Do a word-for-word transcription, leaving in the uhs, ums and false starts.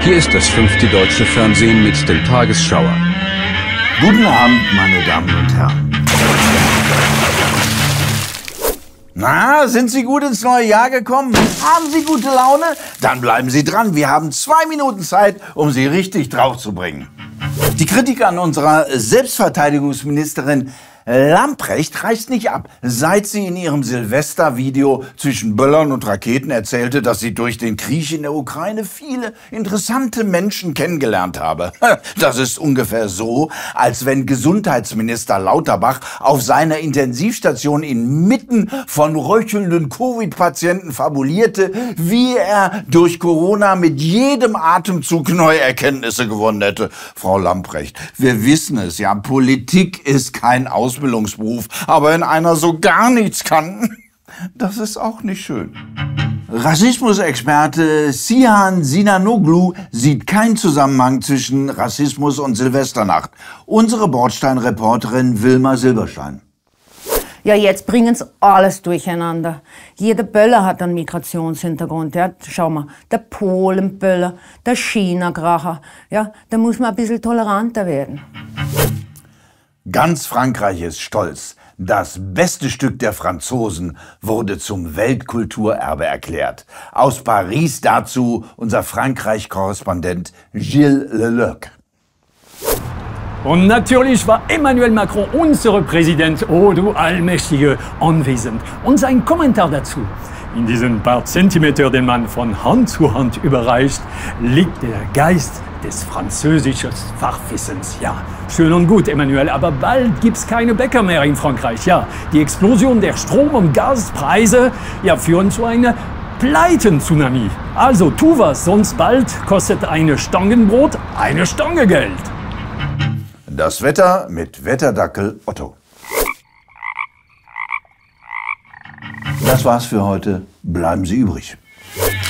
Hier ist das fünfte deutsche Fernsehen mit dem Tagesschauer. Guten Abend, meine Damen und Herren. Na, sind Sie gut ins neue Jahr gekommen? Haben Sie gute Laune? Dann bleiben Sie dran. Wir haben zwei Minuten Zeit, um Sie richtig drauf zu bringen. Die Kritik an unserer Selbstverteidigungsministerin Lambrecht reißt nicht ab, seit sie in ihrem Silvestervideo zwischen Böllern und Raketen erzählte, dass sie durch den Krieg in der Ukraine viele interessante Menschen kennengelernt habe. Das ist ungefähr so, als wenn Gesundheitsminister Lauterbach auf seiner Intensivstation inmitten von röchelnden Covid-Patienten fabulierte, wie er durch Corona mit jedem Atemzug neue Erkenntnisse gewonnen hätte. Frau Lambrecht, wir wissen es ja, Politik ist kein Aus Ausbildungsberuf, aber wenn einer so gar nichts kann, das ist auch nicht schön. Rassismusexperte Cihan Sinanoglu sieht keinen Zusammenhang zwischen Rassismus und Silvesternacht. Unsere Bordsteinreporterin Wilma Silberstein. Ja, jetzt bringen sie alles durcheinander. Jeder Böller hat einen Migrationshintergrund. Ja, schau mal, der Polenböller, der China-Kracher. Ja, da muss man ein bisschen toleranter werden. Ganz Frankreich ist stolz. Das beste Stück der Franzosen wurde zum Weltkulturerbe erklärt. Aus Paris dazu unser Frankreich-Korrespondent Gilles Leleuc. Und natürlich war Emmanuel Macron, unser Präsident, oh du Allmächtige, anwesend. Und sein Kommentar dazu. In diesen paar Zentimeter, den man von Hand zu Hand überreicht, liegt der Geist des französischen Fachwissens. Ja, schön und gut, Emmanuel, aber bald gibt's keine Bäcker mehr in Frankreich. Ja, die Explosion der Strom- und Gaspreise ja, führen zu einer Pleiten-Tsunami. Also tu was, sonst bald kostet eine Stangenbrot eine Stange Geld. Das Wetter mit Wetterdackel Otto. Das war's für heute. Bleiben Sie übrig.